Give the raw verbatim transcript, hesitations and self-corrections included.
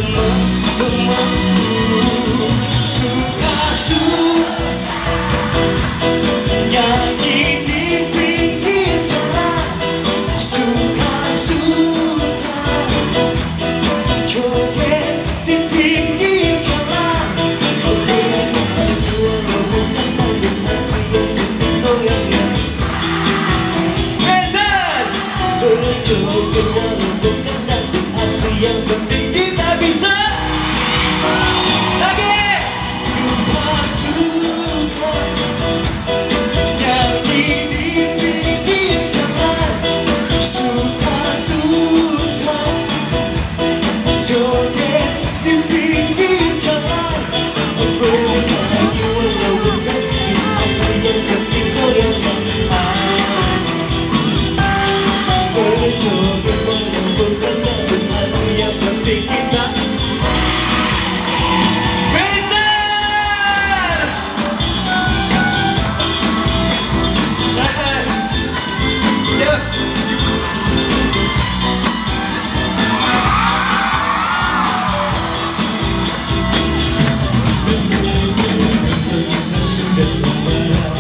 Yang penting kita bisa lagi suka-suka nyanyi di pinggir jalan, suka-suka joget di pinggir jalan, bermaju melakukan asal yang penting goyang pas, berjoget melakukan yang penting kita benar. Cep. Sudah